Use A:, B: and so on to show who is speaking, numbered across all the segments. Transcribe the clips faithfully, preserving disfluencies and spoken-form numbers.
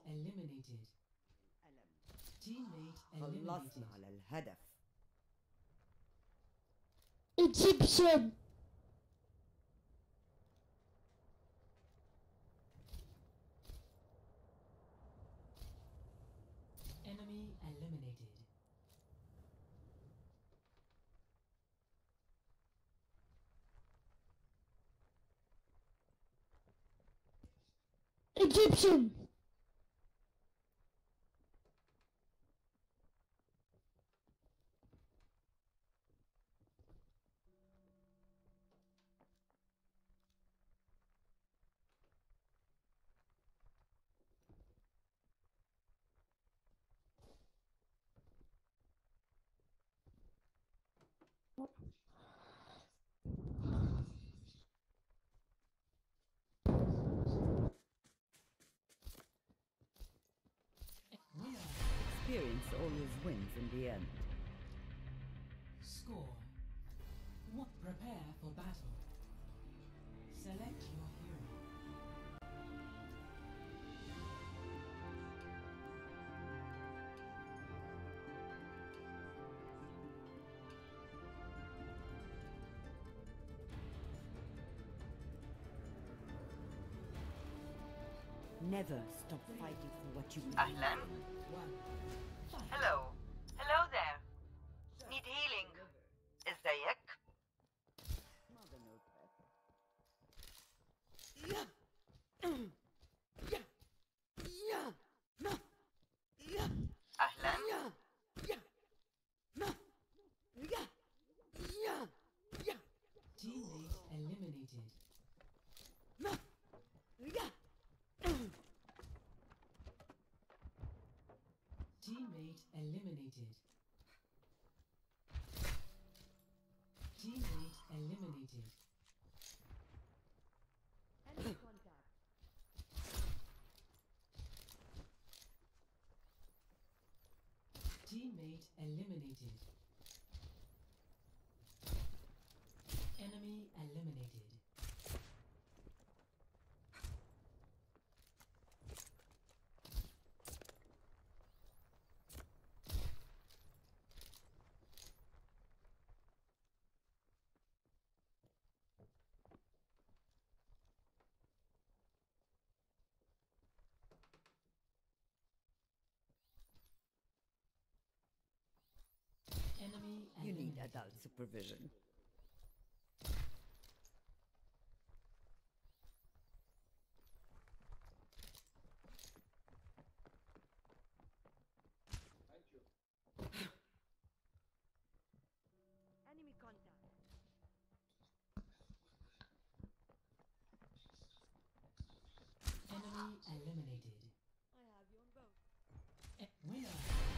A: eliminated. Teammate eliminated.
B: خلصنا على الهدف.
C: Egyptian.
A: Enemy eliminated.
C: Egyptian.
A: Winner.
B: Experience always wins in the end.
A: Score. What? Prepare for battle. Select your hero.
B: Never stop fighting for what you believe
D: أهلاً.
B: in.
A: One. Fight.
D: Hello. Hello there. Need healing. ازيك؟
B: Mother knows better.
D: أهلاً.
A: Teammate eliminated. Teammate eliminated. Teammate eliminated.
B: Enemy contact.
A: Teammate eliminated. Enemy eliminated. Enemy
B: You need
A: eliminated.
B: adult supervision. Enemy contact.
A: Enemy eliminated.
B: I have your vote.
A: E- winner.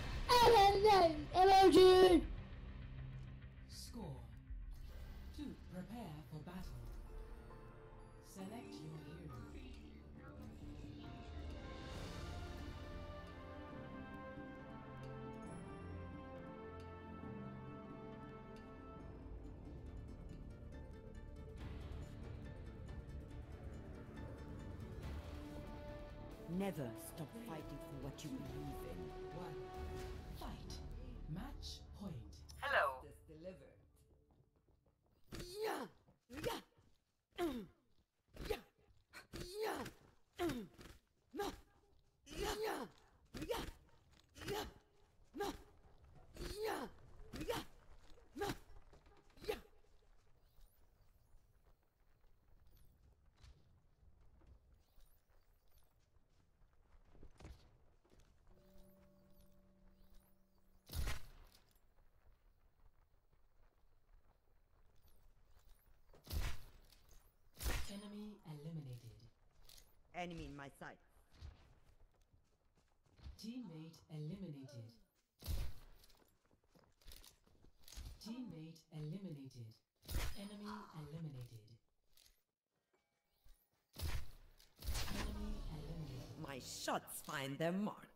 C: Emoji.
A: Score. To prepare for battle. Select your hero.
B: Never stop fighting for what you believe in.
A: One. Fight. Match point.
D: Hello.
B: This delivered.
A: Enemy eliminated.
B: Enemy in my sight.
A: Teammate eliminated. Teammate eliminated. Enemy eliminated. Enemy eliminated.
B: My shots find their mark.